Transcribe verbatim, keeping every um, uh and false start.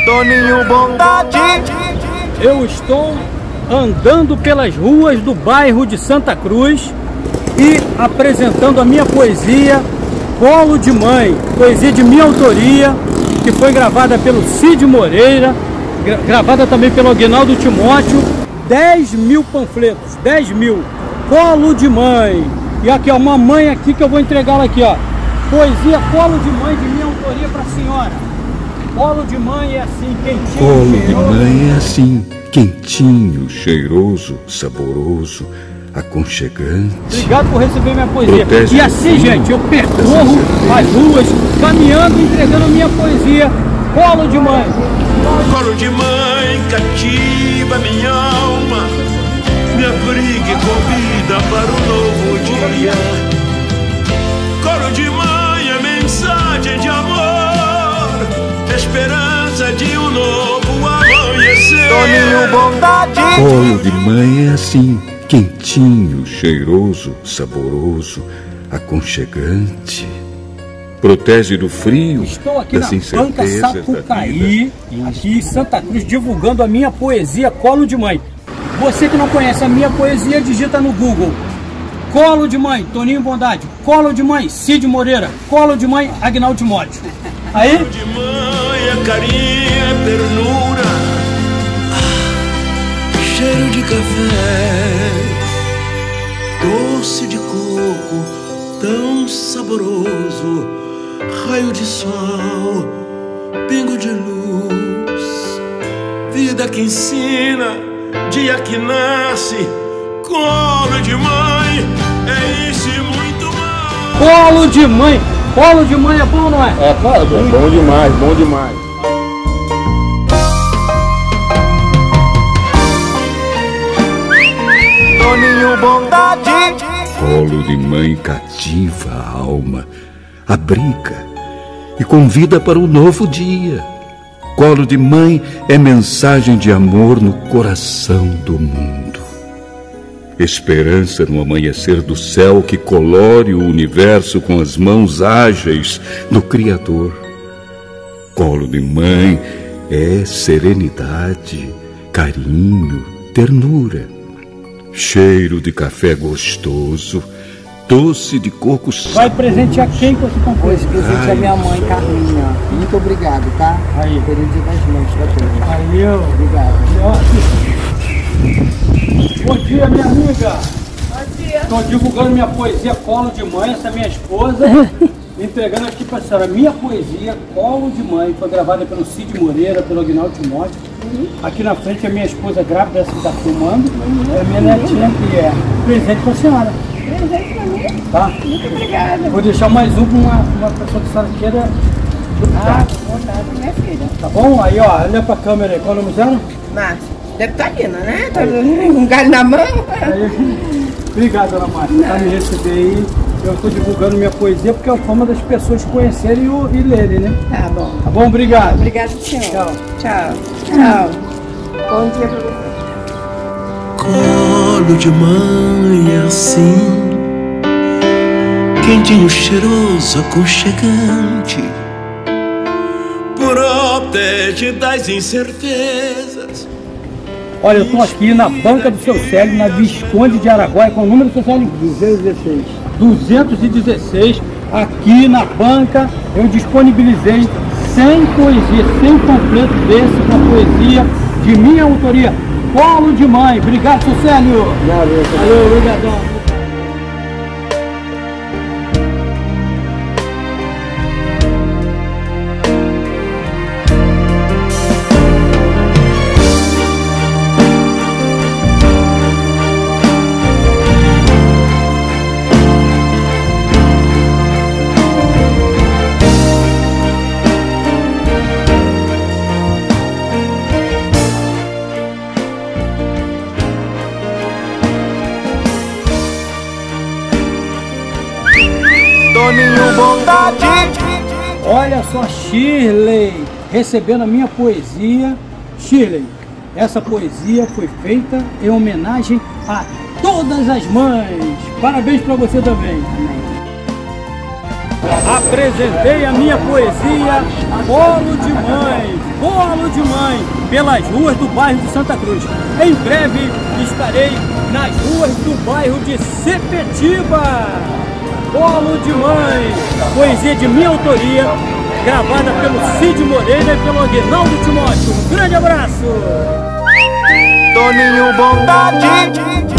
Toninho Bondade. Eu estou andando pelas ruas do bairro de Santa Cruz e apresentando a minha poesia Colo de Mãe, poesia de minha autoria, que foi gravada pelo Cid Moreira, gra gravada também pelo Aguinaldo Timóteo. dez mil panfletos, dez mil, Colo de Mãe. E aqui, ó, uma mãe aqui que eu vou entregá-la aqui, ó. Poesia Colo de Mãe de minha autoria para a senhora. Colo de mãe é assim, quentinho, Colo cheiroso. de mãe é assim, quentinho, cheiroso, saboroso, aconchegante. Obrigado por receber minha poesia. Protege e assim, gente, eu percorro as ruas, caminhando, entregando minha poesia Colo de Mãe. Colo de mãe cativa minha alma, me abriga e convida para um novo dia. Colo de mãe é mensagem de amor, esperança de um novo amanhecer. Toninho Bondade. Colo de mãe é assim, quentinho, cheiroso, saboroso, aconchegante. Protege do frio, Estou aqui das na banca incertezas da Sapucaí, vida. aqui em Santa Cruz, divulgando a minha poesia Colo de Mãe. Você que não conhece a minha poesia, digita no Google Colo de Mãe, Toninho Bondade. Colo de Mãe, Cid Moreira. Colo de Mãe, Aguinaldo Timóteo. Aí? Colo de mãe é carinho, é ternura, ah, cheiro de café, doce de coco, tão saboroso, raio de sol, pingo de luz, vida que ensina, dia que nasce. Colo de mãe é isso e muito mais. Colo de Mãe. Colo de Mãe é bom, não é? É, claro, bom, bom demais, bom demais. Toninho Bondade. Colo de mãe cativa a alma, abriga e convida para um novo dia. Colo de mãe é mensagem de amor no coração do mundo. Esperança no amanhecer do céu que colore o universo com as mãos ágeis do Criador. Colo de mãe é serenidade, carinho, ternura. Cheiro de café gostoso, doce de coco. Vai presentear quem que você comprou? Pois presente a minha mãe, Carminha. Muito obrigado, tá? Aí. Feliz Dia das Mães pra todos. Aí, eu. Obrigado. Bom dia, minha amiga. Bom dia. Estou divulgando minha poesia Colo de Mãe, essa é minha esposa. Entregando aqui para a senhora minha poesia Colo de Mãe. Foi gravada pelo Cid Moreira, pelo Aguinaldo Timóteo. Uhum. Aqui na frente é minha esposa grávida, essa que está filmando. Uhum. É a minha netinha que é presente para a senhora. Presente para mim? Tá? Muito obrigada. Vou deixar mais um para uma, uma pessoa que a senhora queira. Ah, vontade, minha filha. Tá bom? Aí, ó, olha para a câmera aí. Qual é o nome dela? Márcia. Deve estar aqui, né? Tá com um galho na mão. Aí, obrigado, dona Márcia, por me receber aí. Eu estou divulgando minha poesia porque é a forma das pessoas conhecerem e, e lerem, né? Tá bom. Tá bom? Obrigado. Obrigado, senhor. Tchau. Tchau. Tchau. Bom dia pra você. Colo de mãe é assim, quentinho, cheiroso, aconchegante, protege das incertezas. Olha, eu estou aqui na banca do seu Célio, na Visconde de Araguaia, com o número do seu Célio? duzentos e dezesseis. duzentos e dezesseis, aqui na banca, eu disponibilizei cem poesias, cem panfletos desse com a poesia de minha autoria, Colo de Mãe. Obrigado, seu Célio. Valeu, Valeu, obrigadão. Toninho Bondade. Olha só, Shirley, recebendo a minha poesia. Shirley, essa poesia foi feita em homenagem a todas as mães. Parabéns para você também. Apresentei a minha poesia Colo de Mãe. Colo de pelas ruas do bairro de Santa Cruz. Em breve estarei nas ruas do bairro de Sepetiba. Colo de Mãe, poesia de minha autoria, gravada pelo Cid Moreira e pelo Aguinaldo Timóteo. Um grande abraço! Toninho Bondade.